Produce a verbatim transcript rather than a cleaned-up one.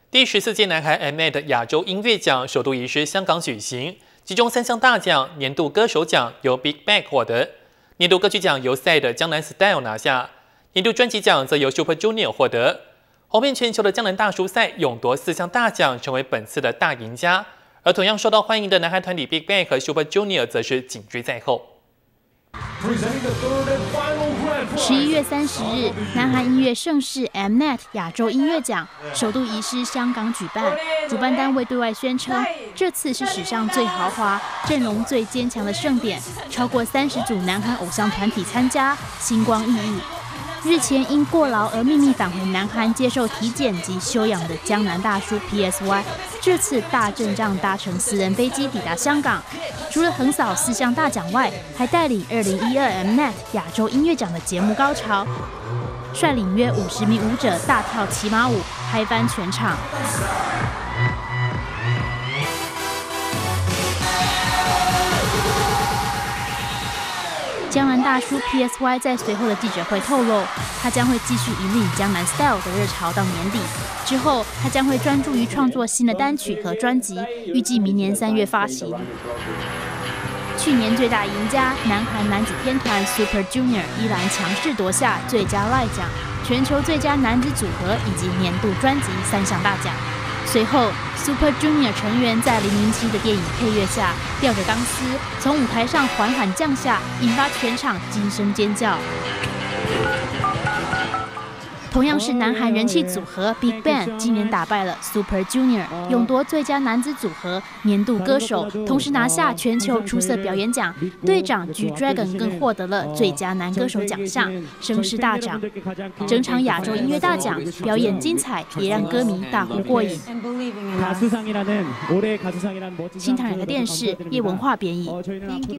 第十四届南韩 Mnet 亚洲音乐奖首度移师香港举行，其中三项大奖，年度歌手奖由 BigBang 获得，年度歌曲奖由 S A I 的江南 Style 拿下，年度专辑奖则由 Super Junior 获得。红遍全球的江南大叔赛勇夺四项大奖，成为本次的大赢家。而同样受到欢迎的南韩团体 BigBang 和 Super Junior 则是紧追在后。 十一月三十日，南韩音乐盛事 Mnet 亚洲音乐奖首度移师香港举办。主办单位对外宣称，这次是史上最豪华、阵容最坚强的盛典，超过三十组南韩偶像团体参加，星光熠熠。日前因过劳而秘密返回南韩接受体检及休养的江南大叔 P S Y， 这次大阵仗搭乘私人飞机抵达香港。 除了横扫四项大奖外，还带领二零一二 Mnet 亚洲音乐奖的节目高潮，率领约五十名舞者大跳骑马舞，嗨翻全场。江南大叔 P S Y 在随后的记者会透露，他将会继续引领江南 Style 的热潮到年底。之后，他将会专注于创作新的单曲和专辑，预计明年三月发行。 去年最大赢家南韩男子天团 Super Junior 依然强势夺下最佳 Live 奖、全球最佳男子组合以及年度专辑三项大奖。随后 ，Super Junior 成员在零零七的电影配乐下，吊着钢丝从舞台上缓缓降下，引发全场惊声尖叫。 同样是南韩人气组合 BigBang 今年打败了 Super Junior， 勇夺最佳男子组合、年度歌手，同时拿下全球出色表演奖。队长 G Dragon 更获得了最佳男歌手奖项，声势大涨。整场亚洲音乐大奖表演精彩，也让歌迷大呼过瘾。新唐人的电视叶文化编译。